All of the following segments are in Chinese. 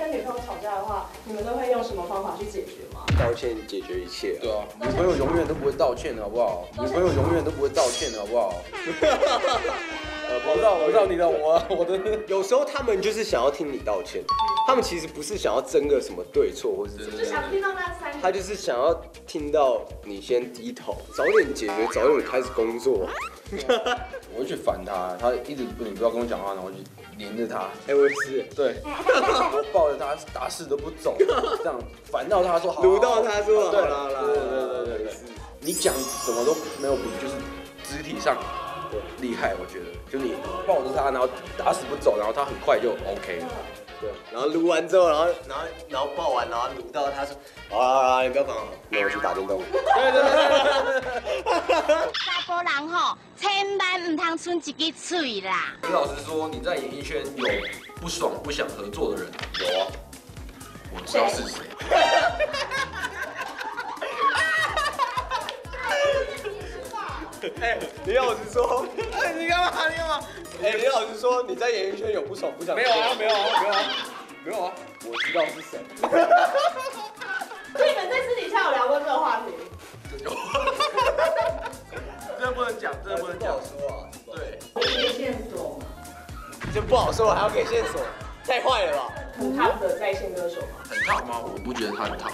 跟女朋友吵架的话，你们都会用什么方法去解决吗？ 道歉解决一切。 对啊，女朋友永远都不会道歉，好不好？女朋友永远都不会道歉，好不好？我知道你的，我的。 有时候他们就是想要听你道歉，他们其实不是想要争个什么对错或是怎么样， 就想听到那3个。 他就是想要听到你先低头，早点解决，早点开始工作。 我会去烦他，他一直不要跟我讲话，然后我就黏着他。 哎，我也是， 对，我抱着他打死都不走，这样烦到他说好， 撸到他说对好啦啦， 对，你讲什么都没有比就是肢体上厉害，我觉得，就你抱着他，然后打死不走，然后他很快就 OK 了。 对，然后撸完之后，然后抱完，然后撸到他说，好，你不要烦我，那我去打电动。 查甫人吼，千万唔通剩一支嘴啦。 你老实说，你在演艺圈有不爽不想合作的人？有啊，我知道是谁。 哎，李老师说，你干嘛？哎，李老师说你在演艺圈有不爽不想？ 没有啊，我知道是谁。 所以你们在私底下有聊过这个话题？ 这不能讲， 不好说啊。 对， 给线索吗？ 这不好说，还要给线索，太坏了吧？ 很 top 的在线歌手吗？ 很烫吗？我不觉得他很烫。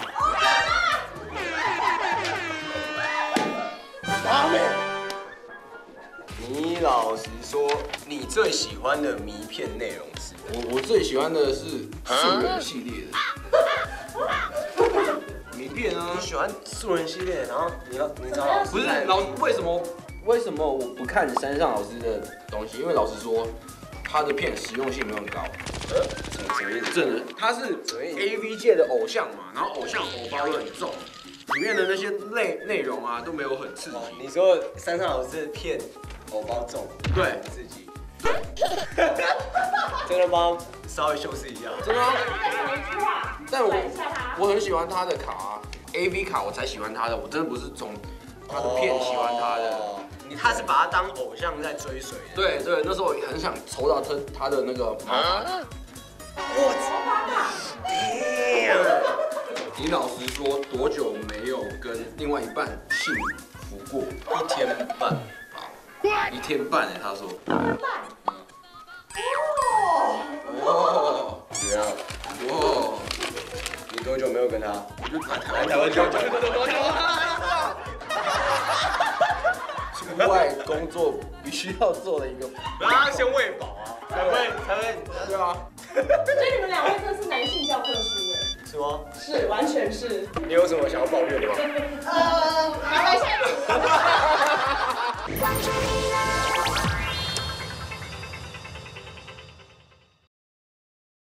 阿妹，你老实说，你最喜欢的迷片内容是？ 我最喜欢的是素人系列的迷片啊。 你喜欢素人系列，然后你找老师不是为什么我不看山上老师的东西？因为老实说，他的片实用性没有很高。 什么意思？ 真的，他是 AV 界的偶像嘛，然后偶像偶包都很重，里面的那些内容啊都没有很刺激。 你说山上老师的片偶包重， 对， 刺激。真的吗？稍微修饰一下。 真的吗？ 一句话， 但转一下他。 我很喜欢他的卡啊，AV 卡我才喜欢他的，我真的不是从他的片喜欢他的。 他是把他当偶像在追随的。 对，那时候我很想抽到他的那个毛卡。你老实说，多久没有跟另外一半幸福过 1天半。 1天半哎，他说。 哦，怎么样？ 哇， 你多久没有跟他？ 我就来台来湾台湾久久。 出外工作必须要做的一个。 然后他先喂饱啊，才会。 对啊。 所以你们2位真的是男性教科书哎。 是吗？ 是，完全是。 你有什么想要抱怨的吗？ 来，现在